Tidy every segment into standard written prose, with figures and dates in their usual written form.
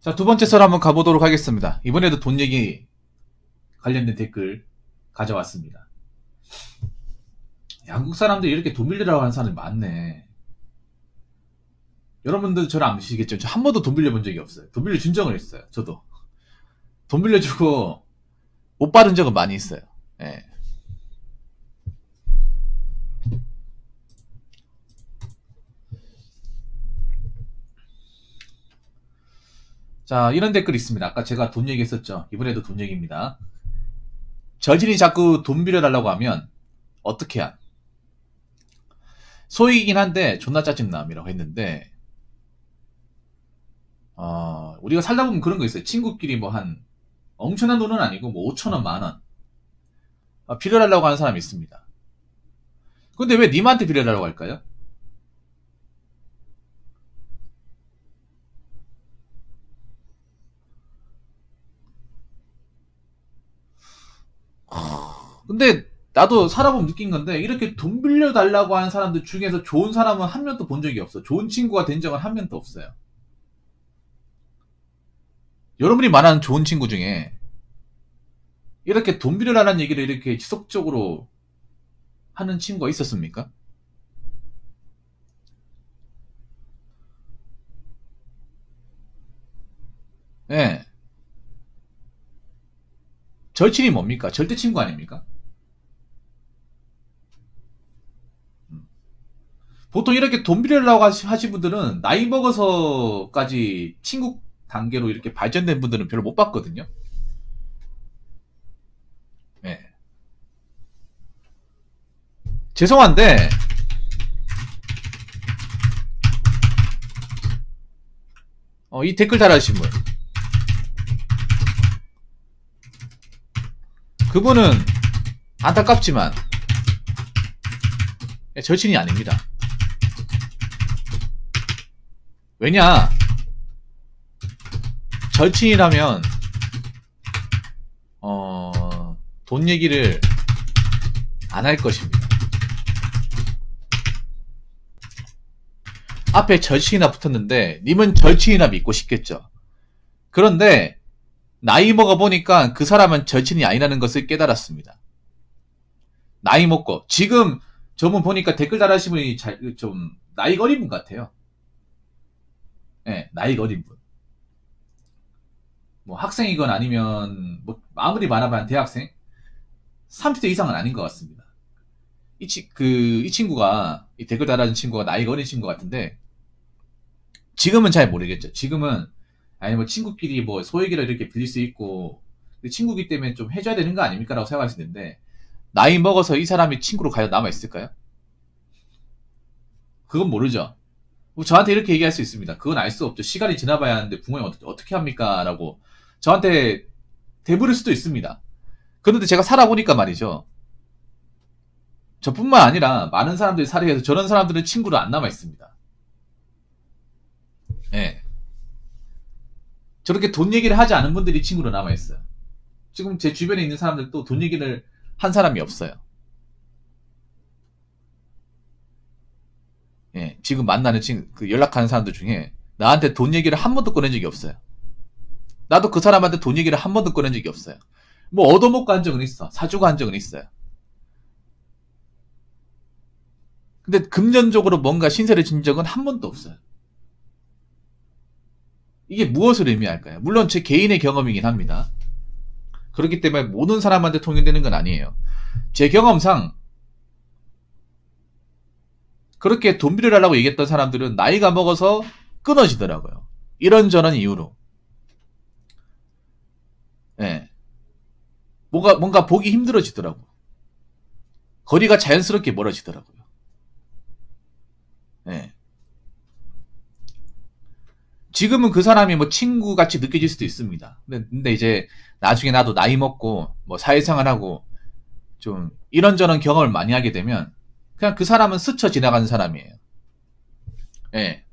자, 두 번째 썰 한번 가보도록 하겠습니다. 이번에도 돈 얘기 관련된 댓글 가져왔습니다. 한국 사람들이 이렇게 돈 빌리라고 하는 사람이 많네. 여러분들 저를 안 믿으시겠죠? 저 한 번도 돈 빌려본 적이 없어요. 돈 빌려준 적은 있어요. 저도. 돈 빌려주고 못 받은 적은 많이 있어요. 예. 자, 이런 댓글이 있습니다. 아까 제가 돈 얘기했었죠. 이번에도 돈 얘기입니다. 절친이 자꾸 돈 빌려달라고 하면 어떻게 한? 소액이긴 한데 존나 짜증남이라고 했는데 우리가 살다 보면 그런 거 있어요. 친구끼리 뭐 한 엄청난 돈은 아니고 뭐 5천원, 만원 빌려달라고 하는 사람이 있습니다. 근데 왜 님한테 빌려달라고 할까요? 근데 나도 살아보면 느낀 건데 이렇게 돈 빌려달라고 하는 사람들 중에서 좋은 사람은 한 명도 본 적이 없어. 좋은 친구가 된 적은 한 명도 없어요. 여러분이 말하는 좋은 친구 중에 이렇게 돈 빌려달라는 얘기를 이렇게 지속적으로 하는 친구가 있었습니까? 예. 절친이 뭡니까? 절대 친구 아닙니까? 보통 이렇게 돈 빌려달라고 하신 분들은 나이 먹어서까지 친구 단계로 이렇게 발전된 분들은 별로 못 봤거든요. 예. 죄송한데 이 댓글 달아주신 분 그분은 안타깝지만 절친이 아닙니다. 왜냐? 절친이라면 돈 얘기를 안 할 것입니다. 앞에 절친이나 붙었는데 님은 절친이나 믿고 싶겠죠. 그런데 나이 먹어보니까 그 사람은 절친이 아니라는 것을 깨달았습니다. 나이 먹고 지금 저분 보니까 댓글 달아주신 분이 좀 나이가 어린 분 같아요. 네, 나이가 어린 분. 뭐 학생이건 아니면 뭐 아무리 많아봐야 대학생 30대 이상은 아닌 것 같습니다. 이 친구가 이 댓글 달아준 친구가 나이가 어린 친구 같은데 지금은 잘 모르겠죠. 지금은 아니 뭐 친구끼리 뭐 소액이라 이렇게 빌릴 수 있고 친구기 때문에 좀 해줘야 되는 거 아닙니까? 라고 생각하시는데 나이 먹어서 이 사람이 친구로 가져 남아있을까요? 그건 모르죠. 뭐 저한테 이렇게 얘기할 수 있습니다. 그건 알 수 없죠. 시간이 지나봐야 하는데 부모님 어떻게 합니까? 라고 저한테 대부를 수도 있습니다. 그런데 제가 살아보니까 말이죠. 저뿐만 아니라 많은 사람들이 살해해서 저런 사람들은 친구로 안 남아있습니다. 예. 저렇게 돈 얘기를 하지 않은 분들이 친구로 남아있어요. 지금 제 주변에 있는 사람들도 돈 얘기를 한 사람이 없어요. 예, 지금 만나는 연락하는 사람들 중에 나한테 돈 얘기를 한 번도 꺼낸 적이 없어요. 나도 그 사람한테 돈 얘기를 한 번도 꺼낸 적이 없어요. 뭐 얻어먹고 한 적은 있어. 사주고 한 적은 있어요. 근데 금전적으로 뭔가 신세를 진 적은 한 번도 없어요. 이게 무엇을 의미할까요? 물론 제 개인의 경험이긴 합니다. 그렇기 때문에 모든 사람한테 통용되는 건 아니에요. 제 경험상 그렇게 돈 빌려달라고 얘기했던 사람들은 나이가 먹어서 끊어지더라고요. 이런저런 이유로. 예. 뭔가 보기 힘들어지더라고. 거리가 자연스럽게 멀어지더라고요. 예. 지금은 그 사람이 뭐 친구같이 느껴질 수도 있습니다. 근데 이제 나중에 나도 나이 먹고 뭐 사회생활하고 좀 이런저런 경험을 많이 하게 되면 그냥 그 사람은 스쳐 지나가는 사람이에요. 예.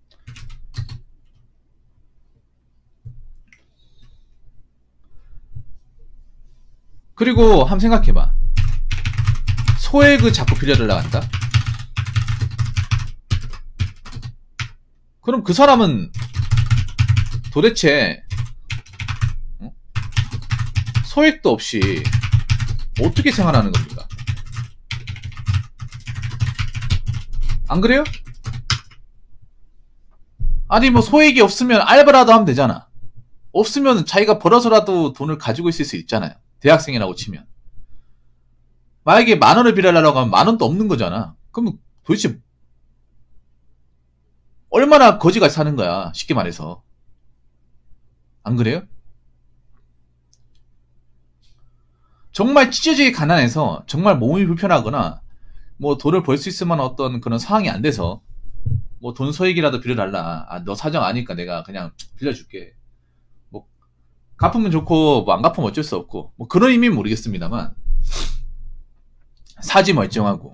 그리고 한번 생각해봐. 소액을 자꾸 빌려달라고 한다? 그럼 그 사람은 도대체 소액도 없이 어떻게 생활하는 겁니까? 안 그래요? 아니 뭐 소액이 없으면 알바라도 하면 되잖아. 없으면 자기가 벌어서라도 돈을 가지고 있을 수 있잖아요. 대학생이라고 치면. 만약에 10,000원을 빌려달라고 하면 10,000원도 없는 거잖아. 그럼 도대체 얼마나 거지같이 사는 거야, 쉽게 말해서. 안 그래요? 정말 찢어지게 가난해서 정말 몸이 불편하거나 뭐 돈을 벌 수 있을 만한 어떤 그런 상황이 안 돼서 뭐 돈 소액이라도 빌려달라. 아, 너 사정 아니까 내가 그냥 빌려줄게. 뭐 갚으면 좋고 뭐 안 갚으면 어쩔 수 없고 뭐 그런 의미는 모르겠습니다만 사지 멀쩡하고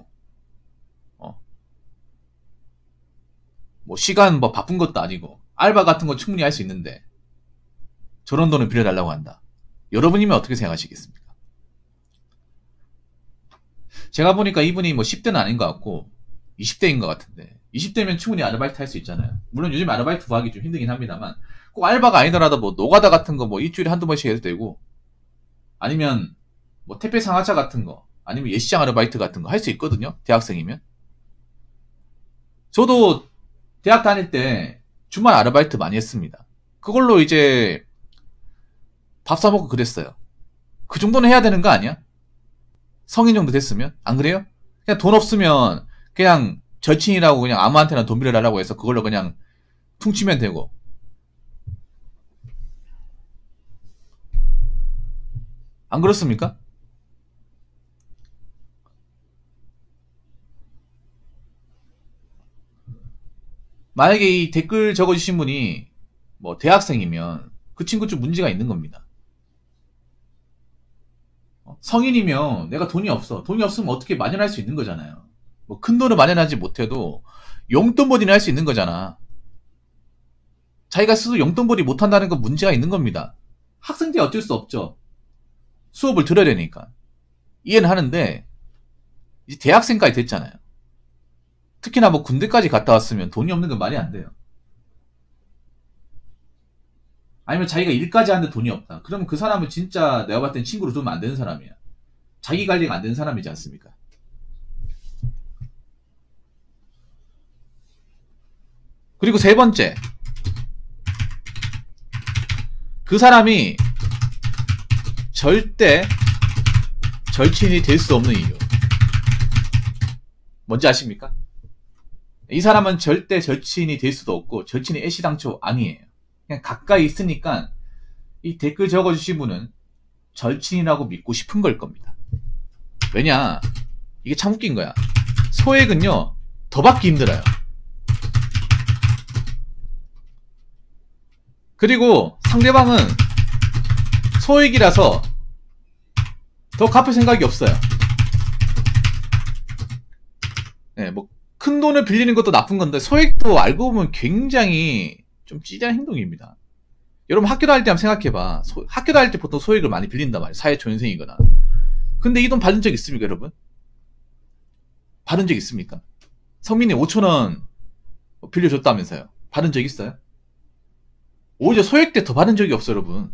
뭐 시간 뭐 바쁜 것도 아니고 알바 같은 거 충분히 할 수 있는데 저런 돈을 빌려달라고 한다. 여러분이면 어떻게 생각하시겠습니까? 제가 보니까 이분이 뭐 10대는 아닌 것 같고 20대인 것 같은데 20대면 충분히 아르바이트 할 수 있잖아요. 물론 요즘 아르바이트 구하기 좀 힘들긴 합니다만 꼭 알바가 아니더라도 뭐 노가다 같은 거 뭐 일주일에 한두 번씩 해도 되고 아니면 뭐 택배 상하차 같은 거 아니면 예시장 아르바이트 같은 거 할 수 있거든요. 대학생이면. 저도 대학 다닐 때 주말 아르바이트 많이 했습니다. 그걸로 이제 밥 사 먹고 그랬어요. 그 정도는 해야 되는 거 아니야? 성인 정도 됐으면? 안 그래요? 그냥 돈 없으면 그냥 절친이라고 그냥 아무한테나 돈 빌려달라고 해서 그걸로 그냥 퉁치면 되고. 안 그렇습니까? 만약에 이 댓글 적어주신 분이 뭐 대학생이면 그 친구 좀 문제가 있는 겁니다. 성인이면 내가 돈이 없어. 돈이 없으면 어떻게 마련할 수 있는 거잖아요. 뭐 큰 돈을 마련하지 못해도 용돈벌이는 할 수 있는 거잖아. 자기가 스스로 용돈벌이 못한다는 건 문제가 있는 겁니다. 학생 때 어쩔 수 없죠. 수업을 들어야 되니까. 이해는 하는데 이제 대학생까지 됐잖아요. 특히나 뭐 군대까지 갔다 왔으면 돈이 없는 건 말이 안 돼요. 아니면 자기가 일까지 하는데 돈이 없다. 그러면 그 사람은 진짜 내가 봤을 땐 친구로 두면 안 되는 사람이야. 자기 관리가 안 되는 사람이지 않습니까? 그리고 세 번째. 그 사람이 절대 절친이 될 수 없는 이유. 뭔지 아십니까? 이 사람은 절대 절친이 될 수도 없고 절친이 애시당초 아니에요. 그냥 가까이 있으니까 이 댓글 적어주신 분은 절친이라고 믿고 싶은 걸 겁니다. 왜냐? 이게 참 웃긴 거야. 소액은요, 더 받기 힘들어요. 그리고 상대방은 소액이라서 더 갚을 생각이 없어요. 네, 뭐 큰 돈을 빌리는 것도 나쁜 건데 소액도 알고 보면 굉장히 좀 찌질한 행동입니다. 여러분 학교 다닐 때 한번 생각해봐. 학교 다닐 때 보통 소액을 많이 빌린단 말이에요. 사회초년생이거나. 근데 이 돈 받은 적 있습니까, 여러분? 받은 적 있습니까? 성민이 5,000원 빌려줬다면서요. 받은 적 있어요? 오히려 소액 때 더 받은 적이 없어요, 여러분.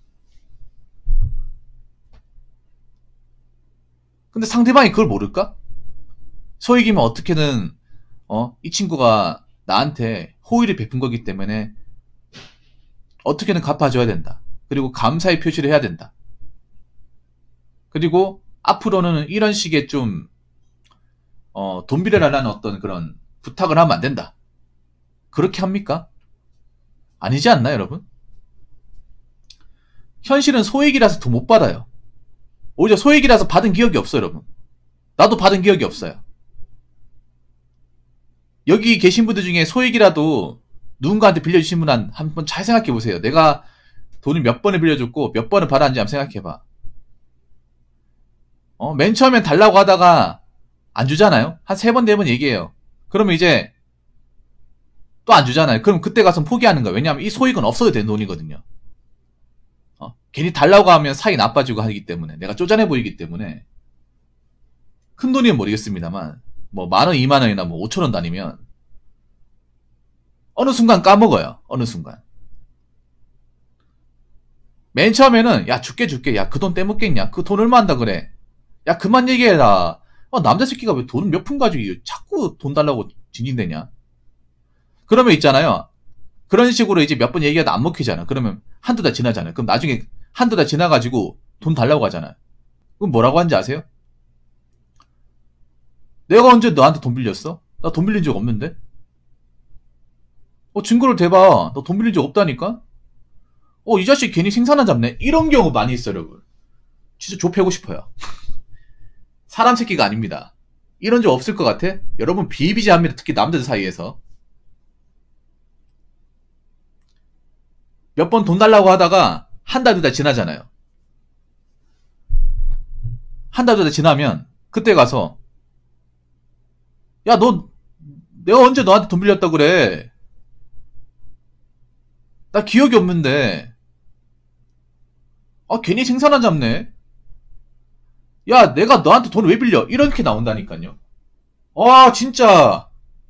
근데 상대방이 그걸 모를까? 소액이면 어떻게든 이 친구가 나한테 호의를 베푼 거기 때문에 어떻게든 갚아줘야 된다. 그리고 감사의 표시를 해야 된다. 그리고 앞으로는 이런 식의 좀 돈 빌려달라는 어떤 그런 부탁을 하면 안 된다. 그렇게 합니까? 아니지 않나요, 여러분? 현실은 소액이라서 더 못 받아요. 오히려 소액이라서 받은 기억이 없어요, 여러분. 나도 받은 기억이 없어요. 여기 계신 분들 중에 소액이라도 누군가한테 빌려주신 분 한 번 잘 생각해 보세요. 내가 돈을 몇 번을 빌려줬고 몇 번을 받았는지 한번 생각해봐. 맨 처음엔 달라고 하다가 안 주잖아요. 한 3번, 4번 얘기해요. 그러면 이제 또 안 주잖아요. 그럼 그때 가서 포기하는 거예요. 왜냐하면 이 소액은 없어도 되는 돈이거든요. 괜히 달라고 하면 사이 나빠지고 하기 때문에 내가 쪼잔해 보이기 때문에 큰 돈이면 모르겠습니다만 뭐 10,000원, 20,000원이나 뭐 5,000원 다니면 어느 순간 까먹어요. 어느 순간. 맨 처음에는 야 줄게 야 그 돈 떼먹겠냐, 그 돈 얼마 한다 그래, 야 그만 얘기해라, 남자 새끼가 왜 돈 몇 푼 가지고 자꾸 돈 달라고 징징대냐. 그러면 있잖아요, 그런 식으로 이제 몇 번 얘기하다 안 먹히잖아. 그러면 한두 달 지나잖아요. 그럼 나중에 한두 달 지나가지고 돈 달라고 하잖아요. 그럼 뭐라고 하는지 아세요? 내가 언제 너한테 돈 빌렸어? 나 돈 빌린 적 없는데? 증거를 대봐. 너 돈 빌린 적 없다니까? 이 자식 괜히 생산한 잡네? 이런 경우 많이 있어요, 여러분. 진짜 좁혀고 싶어요. 사람 새끼가 아닙니다. 이런 적 없을 것 같아? 여러분 비비지합니다. 특히 남자들 사이에서. 몇 번 돈 달라고 하다가 한 달, 두 달 지나잖아요. 한 달, 두 달 지나면 그때 가서 야, 내가 언제 너한테 돈 빌렸다 그래? 나 기억이 없는데. 괜히 생산한 잡네. 야, 내가 너한테 돈 왜 빌려? 이렇게 나온다니까요. 진짜.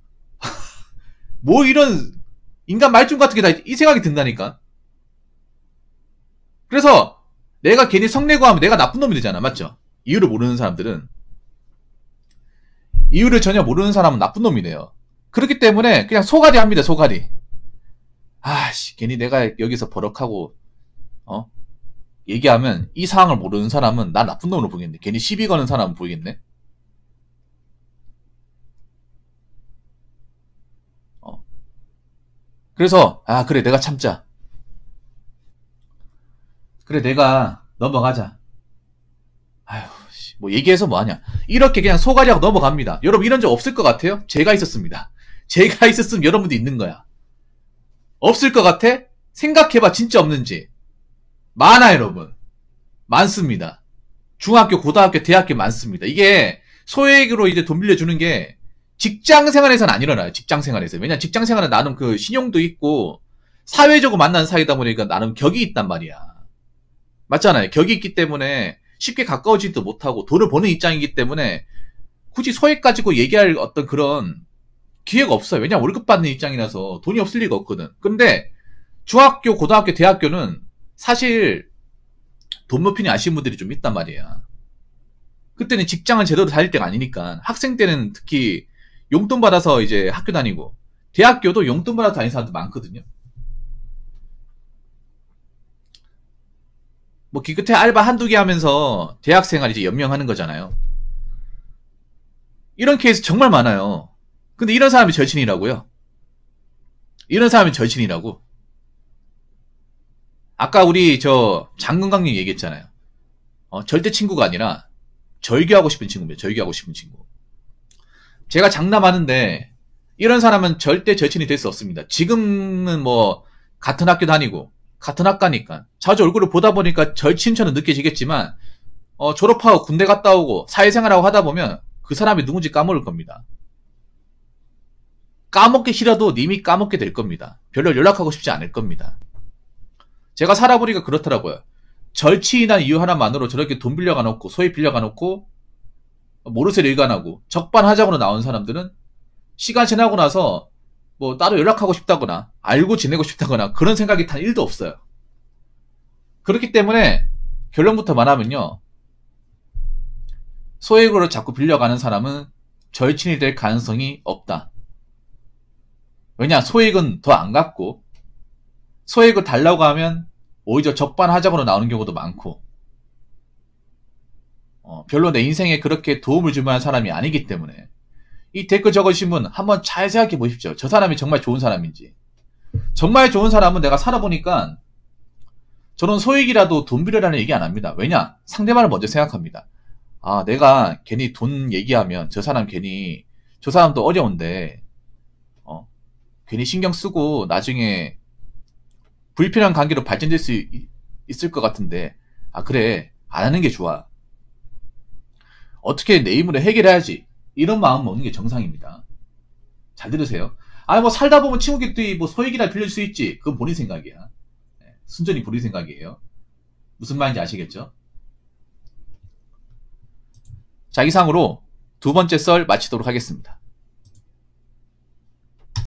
뭐 이런 인간 말종 같은 게 다 이 생각이 든다니까. 그래서 내가 괜히 성내고하면 내가 나쁜 놈이 되잖아. 맞죠? 이유를 모르는 사람들은. 이유를 전혀 모르는 사람은 나쁜 놈이 돼요. 그렇기 때문에 그냥 소가리 합니다. 소가리. 괜히 내가 여기서 버럭하고 얘기하면 이 상황을 모르는 사람은 나 나쁜 놈으로 보겠네. 괜히 시비 거는 사람은 보이겠네. 그래서 그래 내가 참자. 그래 내가 넘어가자. 뭐 얘기해서 뭐하냐. 이렇게 그냥 소가리하고 넘어갑니다. 여러분 이런 적 없을 것 같아요? 제가 있었습니다. 제가 있었으면 여러분도 있는 거야. 없을 것 같아? 생각해봐. 진짜 없는지. 많아 여러분. 많습니다. 중학교, 고등학교, 대학교 많습니다. 이게 소액으로 이제 돈 빌려주는 게 직장 생활에서는 안 일어나요. 직장 생활에서. 왜냐면 직장 생활은 나름 그 신용도 있고 사회적으로 만난 사이다 보니까 나름 격이 있단 말이야. 맞잖아요. 격이 있기 때문에 쉽게 가까워지지도 못하고 돈을 버는 입장이기 때문에 굳이 소액 가지고 얘기할 어떤 그런 기회가 없어요. 왜냐면 월급 받는 입장이라서 돈이 없을 리가 없거든. 근데 중학교, 고등학교, 대학교는 사실 돈 못 피니 아시는 분들이 좀 있단 말이야. 그때는 직장을 제대로 다닐 때가 아니니까. 학생 때는 특히 용돈 받아서 이제 학교 다니고 대학교도 용돈 받아서 다니는 사람도 많거든요. 뭐 기껏해 알바 한두 개 하면서 대학생활 이제 연명하는 거잖아요. 이런 케이스 정말 많아요. 근데 이런 사람이 절친이라고요? 이런 사람이 절친이라고? 아까 우리 장건강님 얘기했잖아요. 절대 친구가 아니라 절교하고 싶은 친구입니다. 절교하고 싶은 친구. 제가 장담하는데 이런 사람은 절대 절친이 될 수 없습니다. 지금은 뭐 같은 학교 다니고 같은 학과니까 자주 얼굴을 보다 보니까 절친처럼 느껴지겠지만 졸업하고 군대 갔다 오고 사회생활하고 하다 보면 그 사람이 누군지 까먹을 겁니다. 까먹기 싫어도 님이 까먹게 될 겁니다. 별로 연락하고 싶지 않을 겁니다. 제가 살아보니까 그렇더라고요. 절친이란 이유 하나만으로 저렇게 돈 빌려가 놓고 소액 빌려가 놓고 모르쇠를 일관하고 적반하장으로 나온 사람들은 시간 지나고 나서 뭐 따로 연락하고 싶다거나 알고 지내고 싶다거나 그런 생각이 단 1도 없어요. 그렇기 때문에 결론부터 말하면요. 소액으로 자꾸 빌려가는 사람은 절친이 될 가능성이 없다. 왜냐? 소액은 더 안 갚고 소액을 달라고 하면 오히려 적반하장으로 나오는 경우도 많고 별로 내 인생에 그렇게 도움을 줄 만한 사람이 아니기 때문에 이 댓글 적으신 분 한번 잘 생각해 보십시오. 저 사람이 정말 좋은 사람인지. 정말 좋은 사람은 내가 살아보니까 저는 소액이라도 돈 빌려라는 얘기 안 합니다. 왜냐? 상대방을 먼저 생각합니다. 내가 괜히 돈 얘기하면 저 사람도 어려운데 괜히 신경 쓰고 나중에 불필요한 관계로 발전될 수 있을 것 같은데 그래 안 하는 게 좋아. 어떻게 내 힘으로 해결해야지. 이런 마음 먹는 게 정상입니다. 잘 들으세요. 뭐 살다 보면 친구끼리 뭐 소액이라 빌릴 수 있지. 그건 본인 생각이야. 순전히 본인 생각이에요. 무슨 말인지 아시겠죠? 자, 이상으로 두 번째 썰 마치도록 하겠습니다.